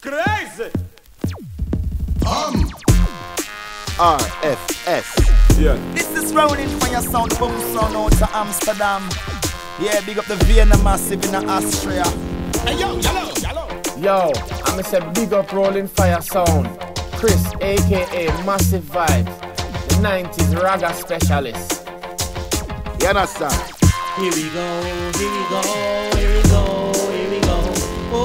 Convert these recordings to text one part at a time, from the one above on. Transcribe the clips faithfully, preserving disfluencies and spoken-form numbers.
Crazy. Um. R F S. Yeah. This is Ronin from your sound boom sound out to Amsterdam. Yeah, big up the Vienna Massive in Austria. Hey yo, yellow, yellow. Yo, I'ma say big up Rolling Fire Sound. Chris, aka Massive Vibes, the nineties ragga specialist. You understand? Here we go, here we go, here we go, here we go. Oh,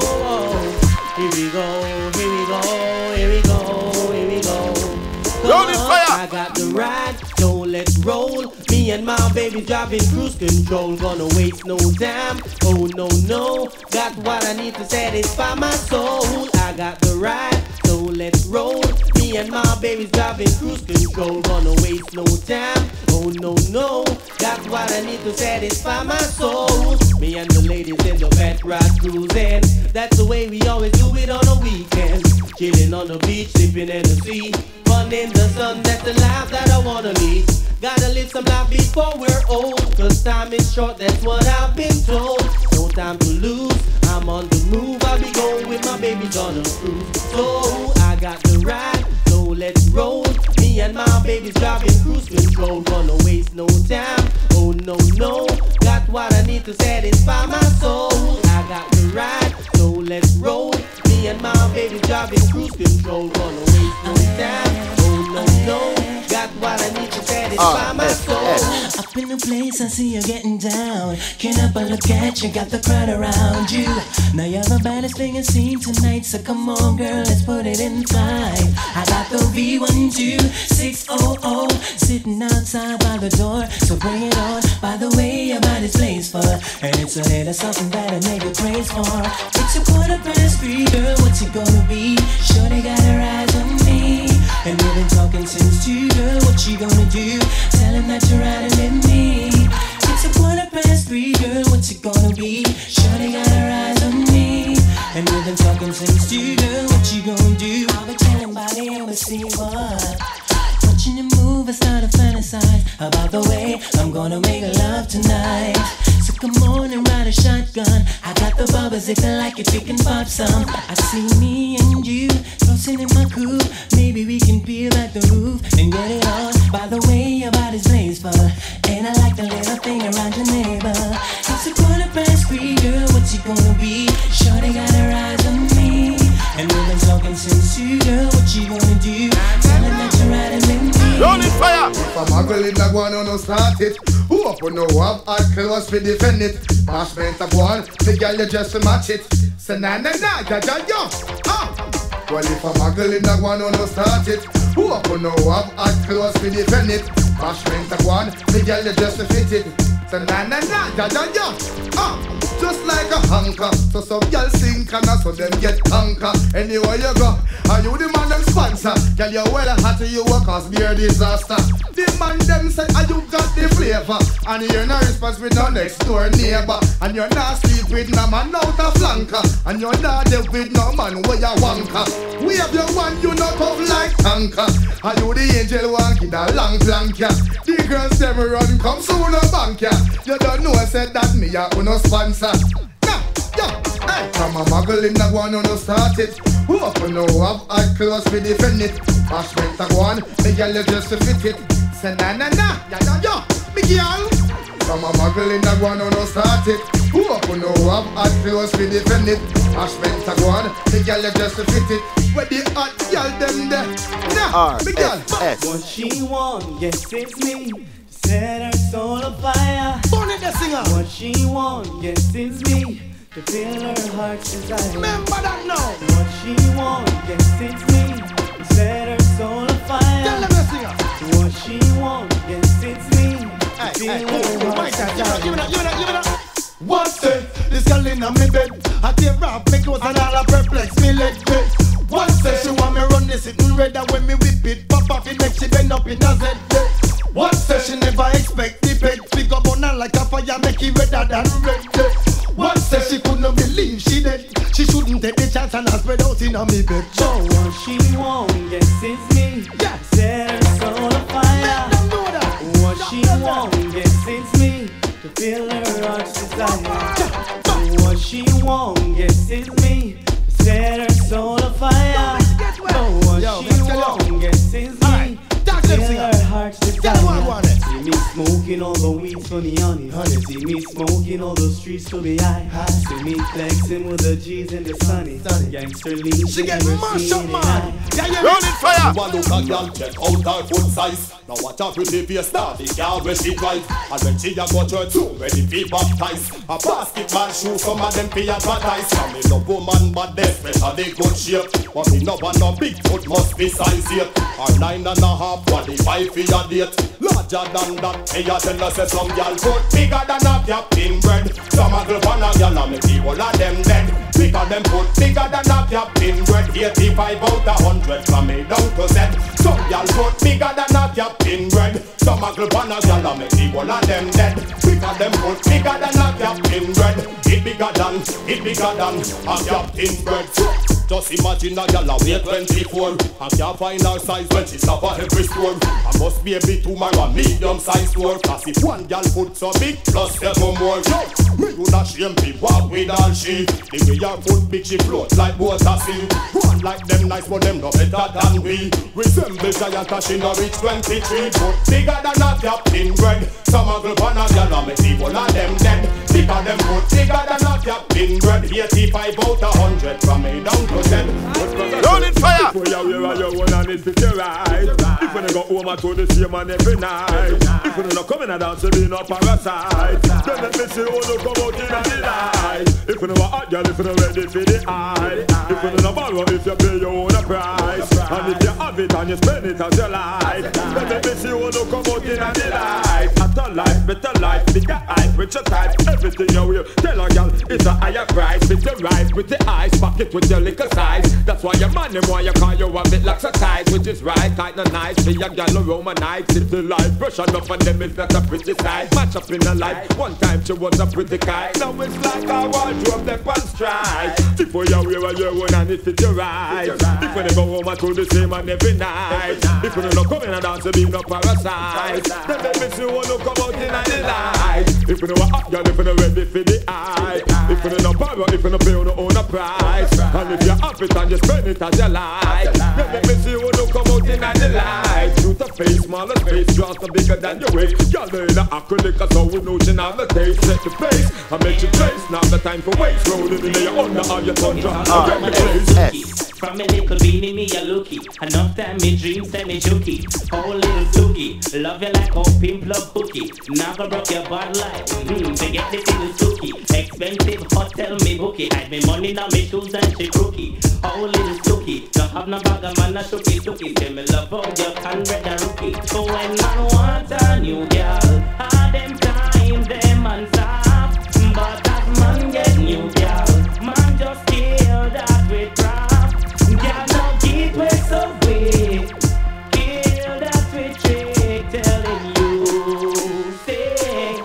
oh. Here we go, here we go, here we go, here we go. Rolling Fire! I got the ride, so let's roll. Me and my baby driving cruise control. Gonna waste no time, oh no no. Got what I need to satisfy my soul. I got the ride, so let's roll. Me and my baby's driving cruise control. Gonna waste no time, oh no no. Got what I need to satisfy my soul. Me and the ladies in the back ride cruising. That's the way we always do it on the weekend. Chilling on the beach, sipping in the sea. Fun in the sun, that's the life that I wanna lead. Gotta live some life before we're old. Cause time is short, that's what I've been told. No time to lose, I'm on the move. I'll be going with my baby on a cruise. So I got the ride, so let's roll. Me and my baby's driving cruise control. Gonna waste no time, oh no no. Got what I need to satisfy my soul. I got the ride, so let's roll. Me and my baby's driving cruise control. Gonna waste no time, oh no no. Got what I need to satisfy my soul. Up in the place, I see you getting down. Can't help but look at you, got the crowd around you. Now you're the baddest thing I've seen tonight, so come on girl, let's put it in five. I got the V one two six hundred sitting outside by the door, so bring it on. By the way, your body's placed for, and it's a hit of something that I make a praise for. It's a quarter past three, girl, what's it gonna be? Sure they got her eyes on me, and we've been talking since two. Girl, what you gonna do? Tell him that you're riding with me. It's a quarter past three, girl, what's it gonna be? Shorty got her eyes on me, and we've been talking since two. Girl, what you gonna do? I'll be telling body and we'll see what. Watching you move, I start to fantasize about the way I'm gonna make love tonight. So come on and ride a shotgun. I got the bubbles if you like it, we can pop some. I see me and you tossing in my coupe. Maybe we can peel back the roof and get it on. By the way, your body's blazed for, and I like the little thing around your neighbor. It's a quarter past three, girl, what's it gonna be? Shorty got her eyes on me, and we've been talking since two. Girl, what you gonna do? Tell him that you're riding with me. Rolling Fire! If I'm a girl in the one, no start it. Who up on no have hard clothes to defend it? Bashment of one, the girl you just to match it. So na na na, ja ja yo. Ah. Well if I'm a girl in the one, no start it. Who up on no have hard clothes to defend it? Bashment of one, the girl you just to fit it. So na na na, ja ja yo. Ah. Just like a hanker, so some girl sink and so them get conquer. Anywhere you go, are you the man them sponsor? Girl you well hot, you a cause beer disaster. The man them say, are you got the flavor? And you're not response with no next door neighbor. And you're not sleep with no man out of flanker. And you're not deal with no man where you wanker. We have your one, you not tough like tanker. Are you the angel one, kid a long plank ya? The girls them run, come soon a bank ya. You don't know I said that me a no sponsor. Nah, yeah, hey. From a muggle in the one who no start it. Who up and no have hard clothes to defend it. Bashment a one, the girl you just to fit it. Say na na na, ya ya ya, me girl. From a muggle in the one who no start it. Who up and no have hard clothes to defend it. Bashment a one, the girl you just to fit it. Where the hot girl them there? Nah, me girl. What she want, yes it's me. Set her soul on fire. Burn it, the singer. What she want, yes it's me. To feel her heart's desire. Remember that now. What she want, yes it's me. To set her soul on fire. Tell them the singer. What she want, yes it's me. To Hey, feel hey, her oh, heart's give it desire. up, give it up, give it up, give it up. One say, this girl in a me bed. I tear off me clothes and all a perplex me leg bed. One say, she want me run this sitting red, and when me whip it, pop off it make she bend up in a Z bed. One say she never expect the peg. Pick up on her like a fire, make it redder than red. One say she couldn't believe she dead. She shouldn't take the chance and I spread out in a me bed. So what she want, yes it's me. Yeah. Set her soul on fire. Let them know that. What she want, yes it's me. To feel her heart's desire. What she want, yes it's me. To set her soul on smoking all the weeds for the honey. Honey, see me smoking all the streets to be high. High. See me flexing with the G's in the sunny. Gangster lean, She get mashed up, man. Yeah, yeah. Rolling fire. You a look a girl, check out her foot size. Now watch her pretty face, start the girl when she drive. And when she a go church too, ready to baptize. A basketball shoe, some of them pay advertise. Now me love woman, but they especially good shape. But me no want no big foot, must be size eight. Or nine and a half, forty-five for your date. Larger than that, me a tell us say some girl foot bigger than a captain bread. Some a girl want a girl and me see all of them dead. Because them foot bigger than a captain bread. Eighty-five out a hundred from me down to set. Some girl foot bigger than a captain bread. Some a girl want a girl and me see all of them dead. Because them foot bigger than a captain bread. It bigger than, it bigger than a captain bread. Just imagine a girl a weigh twenty-four and can't find her size when she stop at every store. I must be a bit too my a medium size store. Cause if one girl foot so big, plus seven more. Yo, me do not shame me walk with all she. The way her foot big she float like water sea. One like them nice but them no better than we. Resemble giant cause she no reach twenty-three. Foot bigger than a captain bread. Some a girl pan a girl and me see all of them dead. Because them foot bigger than a captain bread. Eighty-five out a hundred from me down to Rolling fire. If you wear your own and it's fit right. If you go home and to the same man every night. If you not come in and dance, you be no parasite. Then let me see who you come out in the light. If you know a hot girl, if you not ready for the eye. If you not borrow, if you pay your own price. And if you have it and you spend it as you like. Then let me see who you come out in the light. After life, better life, bigger eyes, richer type. Everything you will tell a girl it's a higher price. With the right, with the eyes, pocket with your liquor size. That's why your man them why you call you a bit like a tight, which is right, tight and nice. See a gal a Romanite, if the life brush enough on them is not a pretty sight. Match up in a life, one time she was a pretty kite. Now it's like a wardrobe that on strike. Before you wear your own and it fit your right. If when they go home and to the same man every night. If you don't come in and dance, you be no parasite. Then let me see who you come out in the light. If you know a hot girl, if you not ready for the eye. If you don't borrow, if you don't pay on own a price. And if you have it and you spend it as you like. Then let me see who you come out in the light. Shoot a face, smaller space, just a bigger than your weight. Y'all in the acrylic, so we know you have the taste. Set the pace, I make you place. Now the time for waste. Rolling in your under all your tundra. I get the place. From a little beanie, me a lookie. Enough time me dreams, tell me jokey. Oh little fluky, love you like a pimp love cookie. Never broke your bad life, mm, forget the little stooky. Expensive hotel me bookie. Hide me money now me shoes and she crookie. Oh little stooky, don't have no bag of man a shooky stooky. Tell me love how you can read a rookie. So when man want a new girl, all them time them man stop. But as man get new girl, man just kill that with pride. Yeah, no keep it so weak. Kill that with trick, telling you, say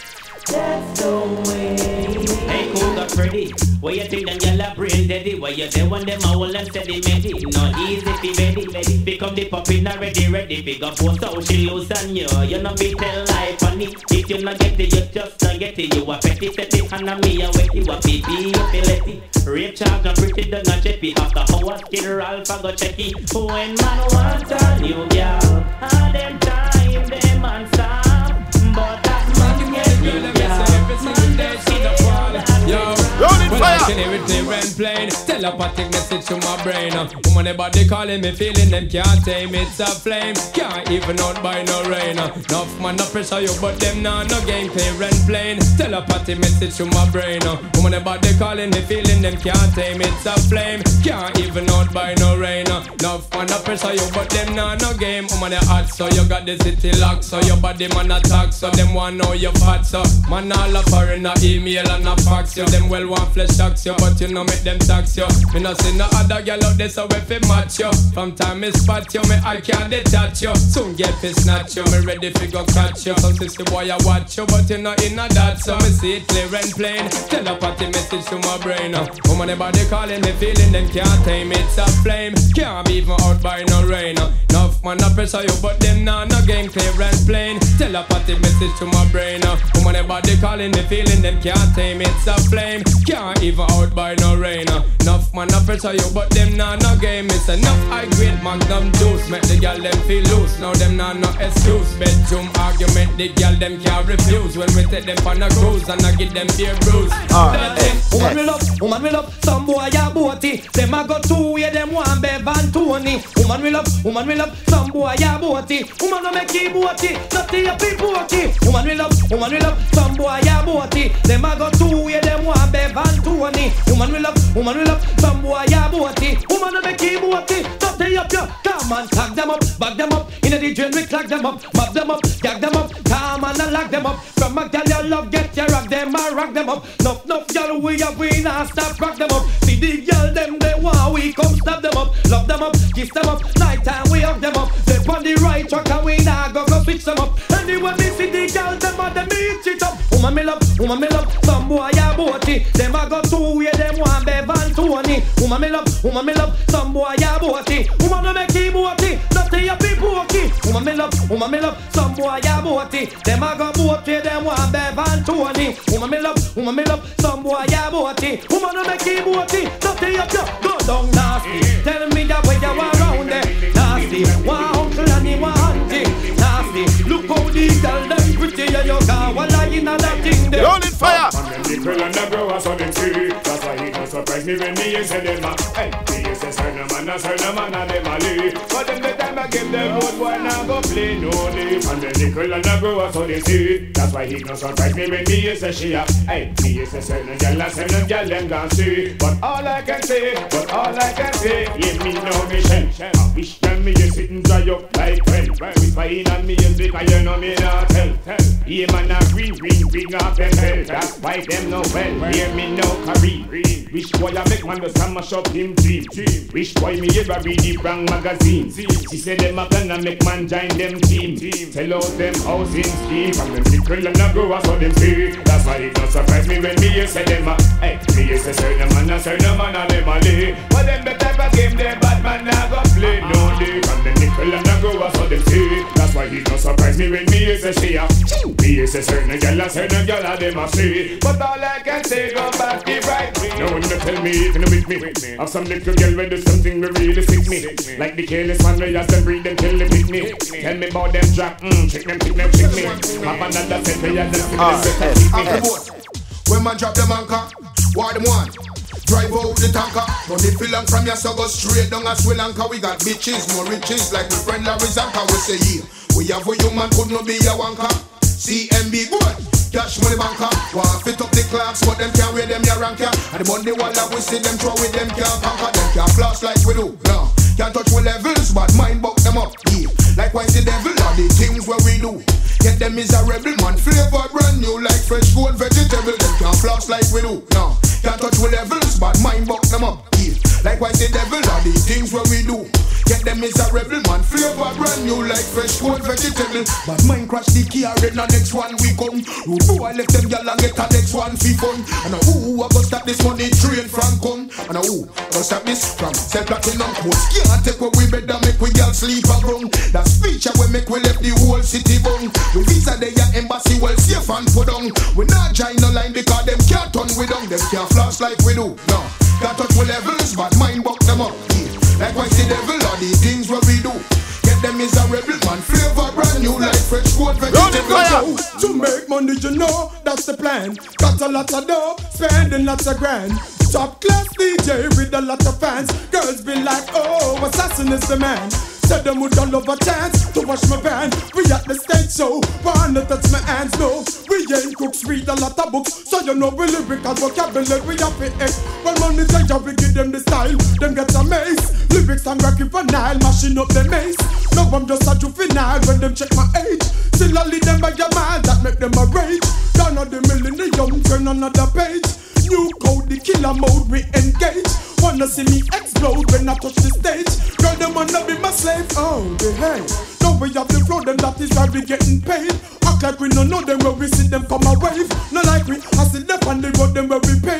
that's the way. Hey, cool, got Freddy. Where you think them yellow brain daddy? Where you there when them a hold and steady medi? Not easy fi ready, ready. Become the puppy not ready, ready. Big up post how she lose on you. You know be tell life on it. If you not get it, you just not get it. You a petty, petty, and a me a wet. You a baby, you feel it. Rape charge and pretty done a chippy. After how a skid Ralph I go check it. When man want a new girl, all them time them man stop. But that man get new girl, man just see the fall. Yo. Rolling Well, fire. I can hear it clear and plain. Telepathic message to my brain. Woman, everybody calling me, feeling them can't tame. It's a flame, can't even out by no rain. Enough man, no pressure you, but them nah no game clear and plain. Telepathic message to my brain. Woman, everybody calling me, feeling them can't tame. It's a flame, can't even out by no rain. Enough man, no pressure you, but them nah no game. Woman, they hot, so you got the city locked, so your body man attack, so them want know you fat, so man all a foreign, a email and a fax you. Them well want flesh tax you, but you know make them tax you. Me no see no other girl out there, so if it match you. From time me spot you, me I can't detach you. Soon get fi snatch you, me ready fi go catch you. Some sissy boy I watch you, but you know in a that, so me see it clear and plain. Telepathy message to my brain. Woman, everybody calling me, feeling them can't tame. It's a flame, can't be even out by no rain. Enough man a pressure you, but them nah no game clear and plain. Telepathic message to my brain. Uh. Woman everybody calling me, feeling them can't tame. It's a flame, can't even out by no rain. Uh. Enough man a pressure you, but them nah no game. It's enough high grade magnum juice, make the girl them feel loose. Now them nah no excuse. Bedroom argument, the girl them can't refuse. When we take them on a cruise and I give them beer bruise. Right. Hey, woman we love, woman we love. Some boy a boaty, them a go two way, them one Bev and Tony. Woman we love, woman we love. Some boy a boaty, woman no make it boaty, nothing a be boaty. Woman we love, woman we love. Some boy a boaty, them a go two way, them one Bev and Tony. Woman we love, woman we love. Some boy a boaty, woman no make it boaty, nothing up yo. Come on, tag them up, back them up. In the drain we clag them up, mop them up, gag them up. Come on and lock them up. From a girl you love, get your rock them and rock them up. Nuff nuff girl we have we not stop rock them up. See the girl them they want we come stop them up, love them up, kiss them up. Night time we hug them up. They on the right track and we not go go switch them up. Anyway me see the girl them and them eat it up. Woman me love, woman me love. Some boy a boaty, them a go two way, them one Bev and Tony. Woman me love, woman me love. Some boy a boaty, woman no make it boaty, nothing a be pokey. Woman me love, woman me love. Some boy a boaty, them a go boaty, them one Bev and Tony. Woman me love, woman me love. Some boy a boaty, woman no make it boaty, nothing a go down nasty. Tell me that way you around there, nasty. One uncle and he one auntie, nasty. Look how these girls them pretty, yeah you can while I in a that thing there. Rolling fire. And the girl and the girl are so them see. That's why he don't surprise me when me say them a. Hey, me say certain man a certain man a them a leave. But them the time I give them road boy now go play no leave. And then the girl and the girl are so them see. That's why he don't surprise me when me say she a. Hey, me say certain girl and certain girl them can see. But all I can say, but all I can say, yeah me know me shell. I wish them me just sit and dry up like well. With wine and me and because you know me not tell. Yeah man a green green bring up them hell. That's why them no well. Hear me no carry. Wish boy I make man the summer shop him dream. Wish boy me ever read the brand magazine. She said them a plan and make man join them team. Tell out them housing scheme. From them sickle and a grow so them see. That's why it not surprise me when me hear say them a. Hey, me hear say certain man a certain man a them a lay. But them the type of game them bad man a go play no day. From them nickel and a grow so them see. That's why it not surprise me when me hear say she a. Me hear say certain girl and certain girl a them a see. But all I can say go back the right way. No one to tell me if you with me. Have some little girl when do something that really sick me. Like the careless man where you have them breed them till they pick me. Tell me about them drop, mm, check them, check them, check me. Have another set where you have them off the boat. When man drop them anchor, what them want? Drive out the tanker. Don't they feel long from your so go straight down a Sri Lanka. We got bitches, more riches like my friend Larry Zanka. We say yeah, we have a human could not be a wanker. C M B good, cash money banker. Want fit up the clocks, but them can't wear them your ranker. And the money wall we see them throw with them can't conquer. Them can't floss like we do, no. Can't touch with levels, but mind buck them up, yeah. Likewise the devil are the things where we do. Get them miserable man, flavor brand new like fresh gold vegetable. Them can't floss like we do, no. Can't touch with levels, but mind buck them up, yeah. Likewise the devil are the things where we do. Get them miserable man, flavor brand new like fresh gold vegetable. But mine crash the key and the next one we come. Who do I left them y'all and get the next one fee fun? And who I go stop this money train from come? And who I go stop this from sell platinum quotes? Can't take what we better make we y'all sleep around. That speech we make we left the whole city bung. We visa the your embassy well safe and put on. We not join no line because them can't turn we down. Them can't floss like we do, no. Can't touch with levels but mind buck them up, yeah. Likewise the devil are the things what we do. Get them miserable man, flavor brand new like fresh gold vegetable. To make money you know, that's the plan. Got a lot of dough, spending lots of grand. Top class D J with a lot of fans. Girls be like, oh, assassin is the man. Said them would all love a chance to wash my band. We at the stage show, wanna touch my hands, no. We ain't cooks, read a lot of books, so you know we lyrical vocabulary we have it. When money take job, we give them the style. Them get amazed, lyrics and rockin' for Nile, mashing up the maze. No, I'm just a juvenile when them check my age. Still I lead them by your mind, that make them a rage. Down on the millennium, turn another page. New code, the killer mode, we engage. Wanna see me explode when I touch the stage. Girl, them wanna be my slave, oh, behave. Don't we have the flow, them that is why we getting paid. Act like we don't know them where we see them come a wave. Not like we, I see them on the road, them where we pave.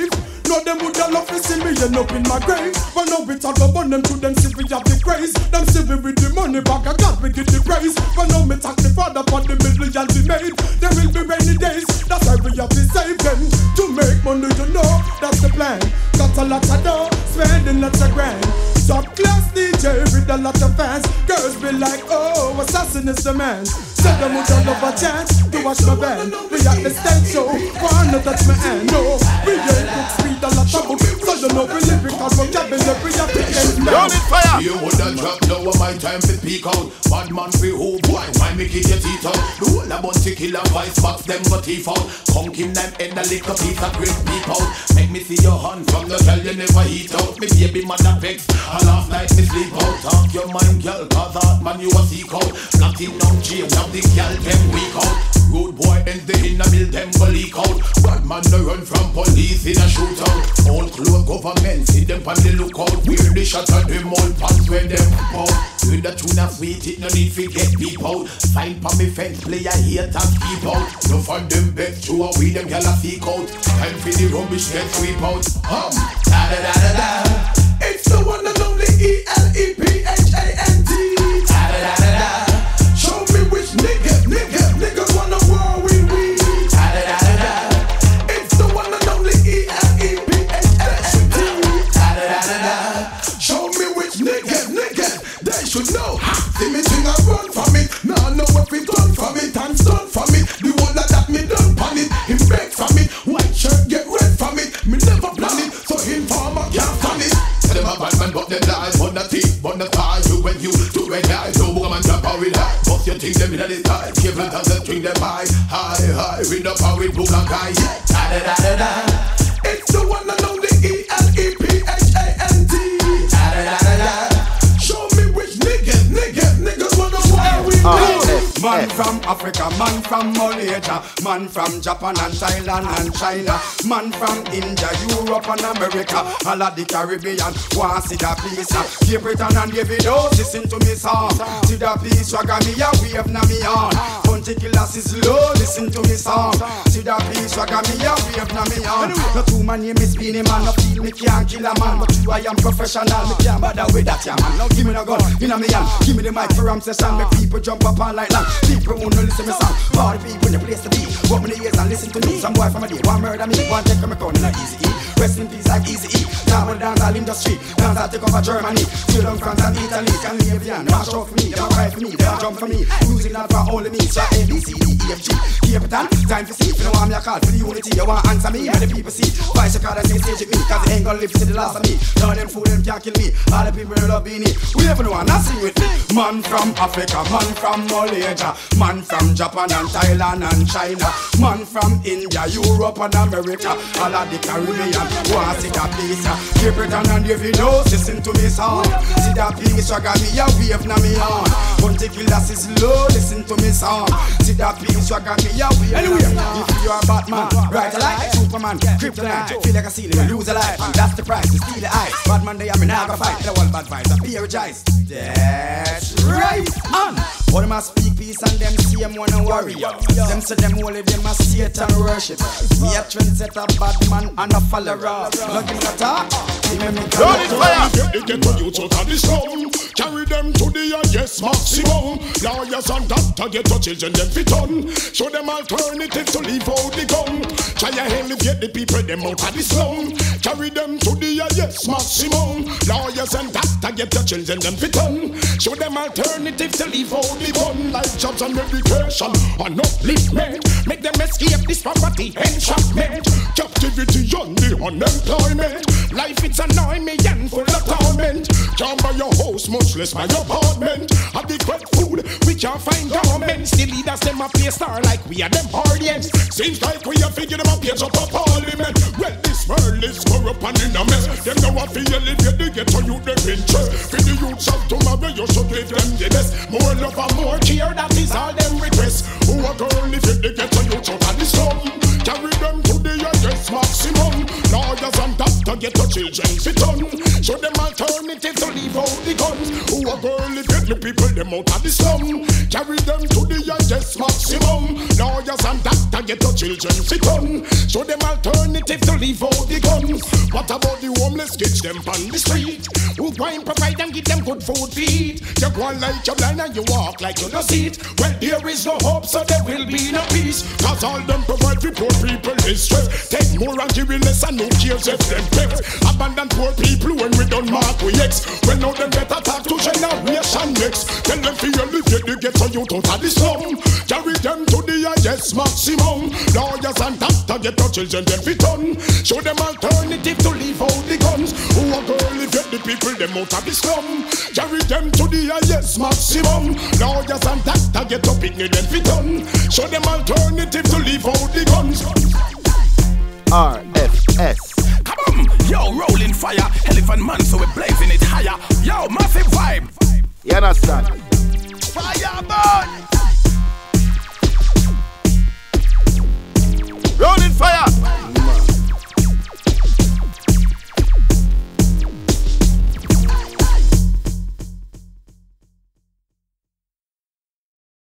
No, them would have love to see me end up in my grave. But now we talk about them to them see we have the grace. Them see we with the money back, I got we get the praise. But now me talk the father for the millions we made. There will be rainy days, that's why we have to save them. To make money, you know, that's the plan. Got a lot of dough, spending lots of grand. Top class D J with a lot of fans. Girls be like, oh, Assassin is the man. Said them would have a chance to watch my band. We at the stage show, wanna touch my hand. No, we ain't book speed a lot of books. So you know we lyrical vocabulary at the end now. You woulda drop now my time to peak out. Bad man fi who boy, why me kick your teeth out? The whole a bunch of killer vice box them got teeth out. Come kill them in the little piece of great people. Make me see your hand from the girl you never heat out. Me baby mother vex, and last night me sleep out. Talk your mind girl, cause that man you a seek out. Platinum jail, now the girl them weak out. Rude boy ends the in the mill, them go leak out. Bad man no run from police in a shootout. All close government, see them on the lookout. Wear the shot of them all pants when them out. With the tune of sweet, it no need to get deep out. Sign for me fence, play a hate and keep out. No fun them bet to a we them gyal a seek out. Time for the rubbish get sweep out. Um, da da da da da. It's the one and only E L E P H A N T. Da da da da da. Show me which nigga, nigga, niggas wanna war with we. Da da da da da. It's the one and only E L E P H A N T. Da da da da da. Show me which nigga, nigga, they should know. See me sing and run from it. Now know if we done from it and stun from it. The one that that me done pan it, him beg from it. White shirt get red from it. Me never plan it, so him farmer can't stand it. Tell them a bad man but them lies. But the teeth, but the tie. You when you do red eyes. No woman jump out with high. Bust your thing them in the tie. Give it as a string them high. High, high. With the power with book and guy. Yeah. Da da da da da. It's the one and only E L E P H A N T. Da da da da da. Show me which nigga, nigga, niggas wanna war with me. Man from Africa, man from Malaysia, man from Japan and Thailand and China, man from India, Europe and America, all of the Caribbean, want see the piece. Cape Breton and Davido, listen to me song. See the piece, swagger me a wave na me on. Country killers is low, listen to me song. See the piece, swagger me a wave na me on. No two man name is Beanie Man, no feel me can't kill a man, but you I am professional, me can't bother with that yeah man. Now give me the gun, inna me hand, give me the mic for ram session, make people jump up and like that. People who no listen me song, all the people in the place to be. Open the ears and listen to me. Some boy from a day want murder me, want take me crown in a easy E. Rest in peace like Easy E. Now with the dance all industry, dance I take over Germany, Sweden, France and Italy. Scandinavian, mash out for me, they want ride for me, they want jump for me. Music not for only me, so A B C D E F G. Cape Breton, time for see. If you don't want me a call for the unity, you want answer me. When the people see, vice your card and say stage with me, cause they ain't gonna live to the last of me. None of them fool them can't kill me. All the people who love me, we never know and sing with me. Man from Africa, man from Malaysia, man from Japan and Thailand and China, man from India, Europe and America, all of the Caribbean, want see that piece. Cape Breton and Davido, listen to me song. See that piece, swagger me a wave na me on. Country killers is low, listen to me song. See that piece, swagger me a wave anyway, na me on. If you are Batman, right like Superman, Kryptonite, feel like a ceiling, lose a life, and that's the price, to steal the eyes. Batman they are me now go fight, the one bad vibes, apologize. That's right, on. But them a speak peace and them see them wanna worry. Them say them only them a Satan worship. Me a trendsetter, bad man and a follower. Look in the talk, give me me come on fire. Get the ghetto youth out of the slum. Carry them to the yes maximum. Lawyers and doctor get to children them fit on. Show them alternative to leave out the gun. Try to elevate the people them out of the slum. Carry them to the yes maximum. Lawyers and doctor get to children them fit on. Show them alternative to leave out the gun. Like jobs and education and upliftment. Make them escape this poverty enchantment. Captivity and the unemployment. Life it's annoying me and full of torment. Can't buy your house, much less my apartment. Adequate food, we can't find governments. The leaders them a play star like we are them audience. Seems like we are figure them a page up a parliament. Well, this world is corrupt and in a mess. Them know what feel elevate the ghetto youth them interest. For the youths of tomorrow you should give them the best. More love and more care, that is all them request. Who a girl if you get to you out of the slum. Carry them to the yes maximum. Lawyers and doctor get your children fit on. Show them alternative to to leave out the guns. Who a girl if get the people them out of the slum. Carry them to the highest maximum. Lawyers and doctor get the children sit on. Show them alternative to leave out the guns. What about the homeless kids them on the street? Who go and provide and give them good food to eat? You go on like you're blind and you walk like you don't see it. Well there is no hope so there will be no peace. Cause all them provide for poor people is stress. Take more and give less and no cares if them theft. Abandon poor people when we don't mark we ex. Well now them better talk to generation next. Tell them for you live the get so you out of the slum. Carry them to the highest maximum. Lawyers and doctor get the children them fit on. Show them alternative to leave out the guns. Who a girl if get the people them out of the slum. Carry them to the highest maximum. Lawyers and doctor get up in them fit on. Show them alternative to leave out the guns. R F S. Come on, yo, rolling fire. Elephant man, so we're blazing it higher. Yo, massive vibe. You understand? Fire burn.